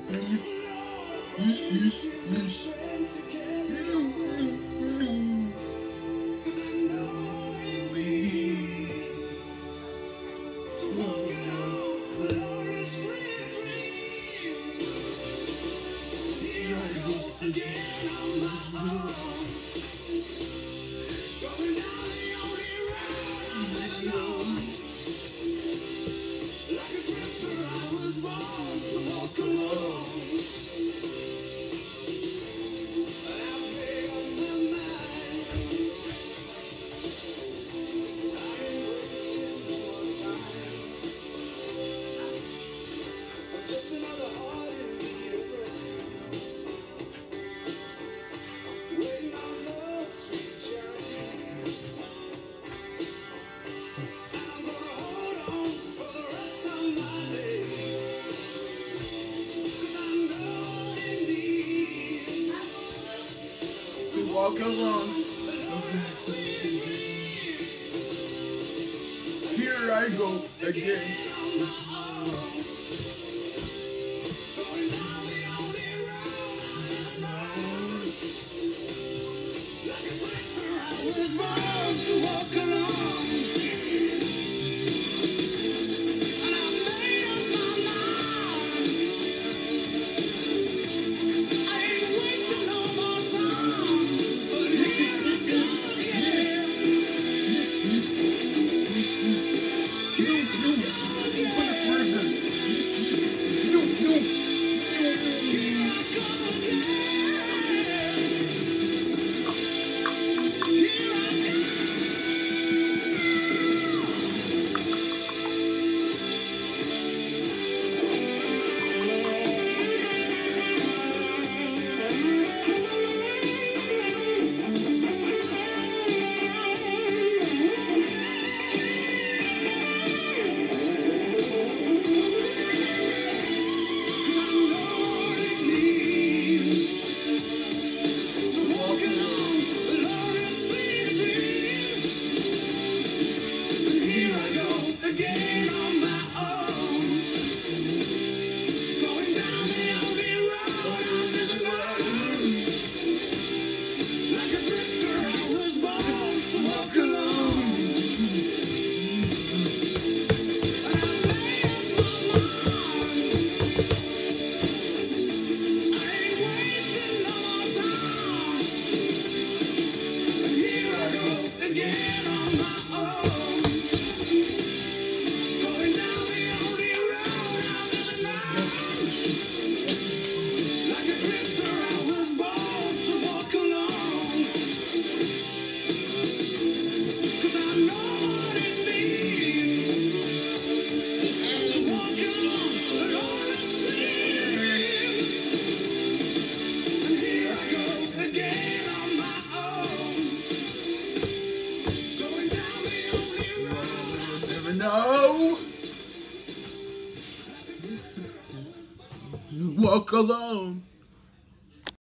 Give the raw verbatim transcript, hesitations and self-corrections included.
Yes, yes, yes, yes. No, no, no. Cause I know it means to walk out the glorious dream. Here I go again on my own, going down the only road I've ever known. Like a drifter, I was born to walk alone. I've made up my mind. I ain't wasting no more time. I'm just another heart in the rescue, waiting on love's sweet journey. And I'm gonna hold on for the rest of my days, 'cause I know it means to walk alone. Here I go again. Going down the only road I've known. Like a drifter, I was born to walk alone. And I've made up my mind. I ain't wasting no more time. But this is this is yes, yes, yes, yes, yes. No, no, open it forever. Yes, yes. No, no, no, no. No! Walk alone.